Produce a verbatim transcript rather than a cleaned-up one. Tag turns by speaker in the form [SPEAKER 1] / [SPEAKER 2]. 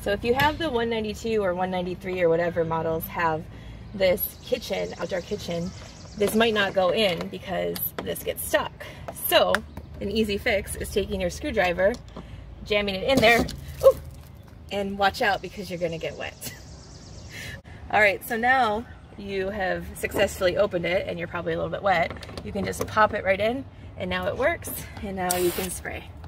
[SPEAKER 1] So if you have the one ninety-two or one ninety-three or whatever models have this kitchen, outdoor kitchen, this might not go in because this gets stuck. So an easy fix is taking your screwdriver, jamming it in there, ooh, and watch out because you're gonna get wet. All right, so now you have successfully opened it and you're probably a little bit wet. You can just pop it right in and now it works and now you can spray.